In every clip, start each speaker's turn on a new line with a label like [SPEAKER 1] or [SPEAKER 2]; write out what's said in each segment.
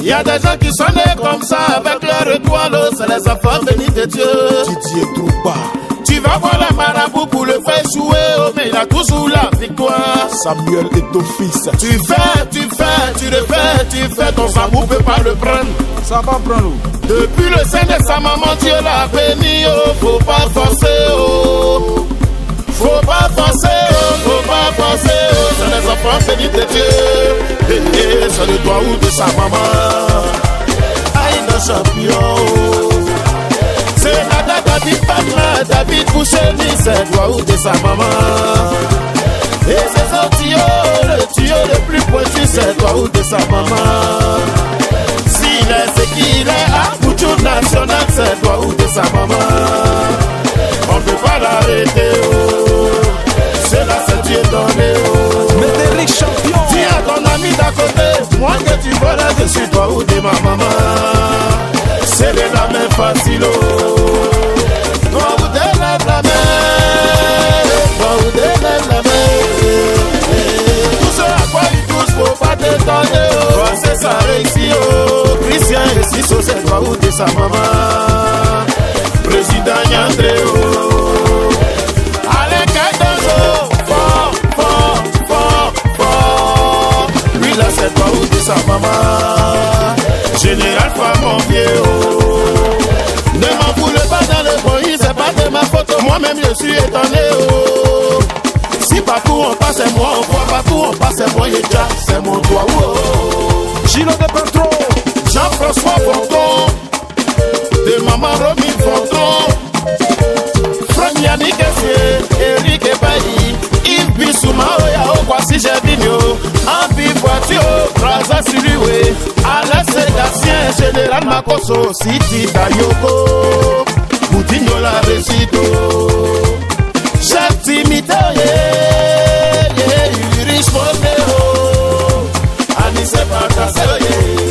[SPEAKER 1] Il y a des gens qui sont nés comme ça avec leur étoile, c'est les enfants bénis de Dieu.
[SPEAKER 2] Didier Drogba.
[SPEAKER 1] Tu vas voir la marabout pour le faire jouer, oh, mais il a toujours la victoire.
[SPEAKER 2] Samuel est fils.
[SPEAKER 1] Tu fais, ton amour peut pas le prendre.
[SPEAKER 2] Ça va prendre.
[SPEAKER 1] Depuis le sein de sa maman, Dieu l'a béni, oh, faut pas forcer, oh. Faut pas forcer, oh, c'est les enfants bénis de Dieu. C'est de toi ou de sa maman. Aïe, le champion, oh. C'est Nada David Batman, David Boucheni, c'est toi ou de sa maman. Et c'est son tuyau, le tuyau le plus pointu, c'est toi ou de sa maman. S'il est ce qu'il est, à Bouchou National, c'est toi ou de sa maman. On peut pas l'arrêter, oh. C'est la ceinture donnée, oh.
[SPEAKER 2] Médéric champion.
[SPEAKER 1] Dis à ton ami d'à côté, moi que tu vois là, je suis toi ou de ma maman. C'est la main facile, oh. Toi ou de la main, toi ou de la main. Tout ce à quoi il touche, faut pas t'étonner, oh. Toi c'est ça réussit, oh. Christian et Sisso, c'est toi ou de sa maman. Président Yandré, oh. Allez, Kaïdozo, fort. Lui là, c'est toi ou de sa maman. Général Famombier, oh. Ne m'en voulez pas dans le pays, c'est pas de ma faute. Moi-même je suis étonné, oh. Si partout on passe, c'est moi, on voit partout on passe, c'est moi, déjà, c'est mon doigt, oh.
[SPEAKER 2] Gino de Petro.
[SPEAKER 1] Jean-François Fonton, de Maman Robin Fonton, Franck Yannick Essier, Eric Ebaï, Yves Bissouma, Oya, Okwasi Jebinio, Ambi Voiture, Braza Siliwe, Alain Sédacien, Général Makoso, Siti Dayoko, Boudinho la Récito, Chef Timito, Urish Monero, Anissé Bakaseo,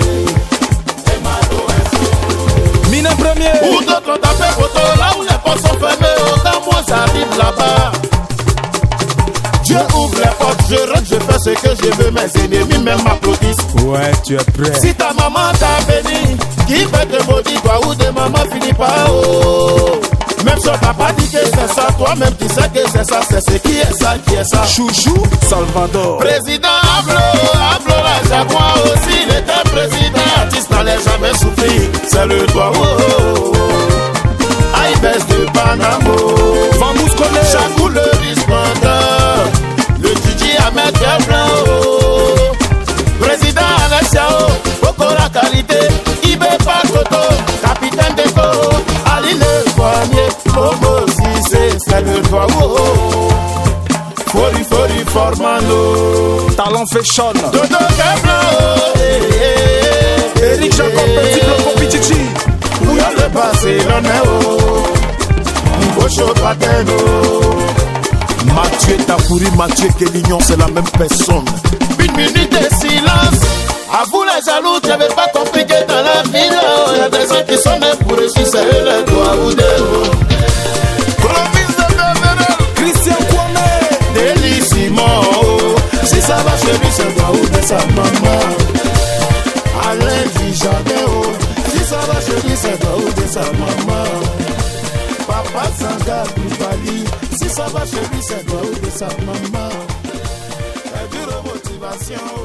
[SPEAKER 2] Mine premier.
[SPEAKER 1] Ou d'autres ont tapé photo, là où les portes sont fermées, autant moi j'arrive là-bas. Dieu ouvre les portes, je rentre, je fais ce que je veux, mes ennemis même m'applaudissent.
[SPEAKER 2] Ouais, tu es prêt.
[SPEAKER 1] Si ta maman t'a béni, qui peut te maudire, toi ou de maman finit par haut. Même si papa dit que c'est ça, toi-même tu sais que c'est ça, c'est ce qui est ça,
[SPEAKER 2] Chouchou Salvador.
[SPEAKER 1] Président Ablo la Jaguar aussi, il était président, artiste n'allait jamais souffrir, c'est le doigt, oh. Aïe, baisse de Panamo,
[SPEAKER 2] Famous Collé,
[SPEAKER 1] Chacou le resplendeur, le Didi Ahmed Blanc, oh. Président Alexia, Boko la qualité, Ibe Pakoto, capitaine de Koro, Ali le Poignet, Momo Cissé, c'est le doigt, oh. Fori Formando,
[SPEAKER 2] Talent Fashion,
[SPEAKER 1] Dodo Keblo,
[SPEAKER 2] Eric Jacob Petit Bloco Pichichi,
[SPEAKER 1] Bouillon le Barcelone, oh. Mbocho Pateno,
[SPEAKER 2] Mathieu Tafouri, Mathieu Kélignon, c'est la même personne.
[SPEAKER 1] Une minute de silence. À vous les jaloux, tu n'avais pas compris que dans la ville, il y a des gens qui sont nés pour réussir, c'est le doigt ou deux. Promise de Bénéral,
[SPEAKER 2] Christian Kwame,
[SPEAKER 1] Délissimo, oh. Si ça va chez lui, c'est le doigt ou de sa maman. Alain Dujardin, oh. Si ça va chez lui, c'est le doigt ou de sa maman. Papa Sanga Koulibaly, si ça va chez lui, c'est le doigt ou de sa maman. C'est dure motivation.